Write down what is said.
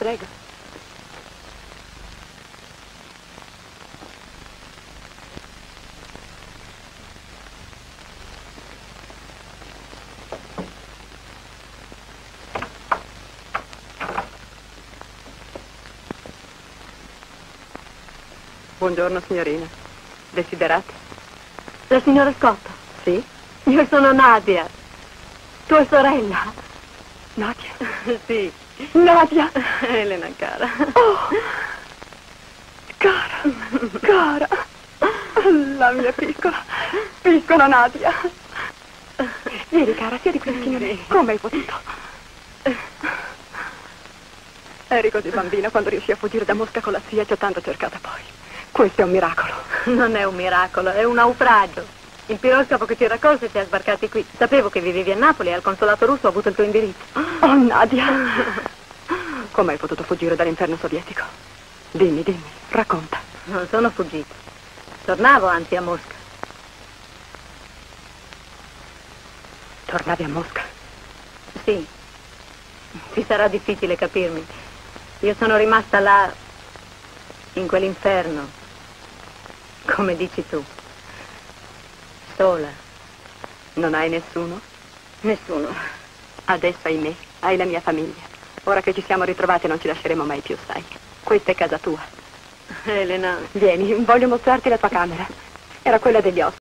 Prego. Buongiorno, signorina. Desiderate? La signora Scott? Sì? Io sono Nadia, tua sorella. Nadia? Sì. Nadia! Elena, cara. Oh! Cara! La mia piccola Nadia. Vieni, cara, siedi qui vicino a me. Come hai potuto? Eri così bambina quando riuscì a fuggire da Mosca con la zia e ti ho tanto cercata poi. Questo è un miracolo. Non è un miracolo, è un naufragio. Il piroscafo che ci ha raccolto ci ha sbarcati qui. Sapevo che vivevi a Napoli e al consolato russo ho avuto il tuo indirizzo. Oh, Nadia! Come hai potuto fuggire dall'inferno sovietico? Dimmi, racconta. Non sono fuggita. Tornavo anzi a Mosca. Tornavi a Mosca? Sì. Ti sarà difficile capirmi. Io sono rimasta là, in quell'inferno. Come dici tu. Sola. Non hai nessuno? Nessuno. Adesso hai me, hai la mia famiglia. Ora che ci siamo ritrovate non ci lasceremo mai più, sai. Questa è casa tua. Elena. Vieni, voglio mostrarti la tua camera. Era quella degli ospiti.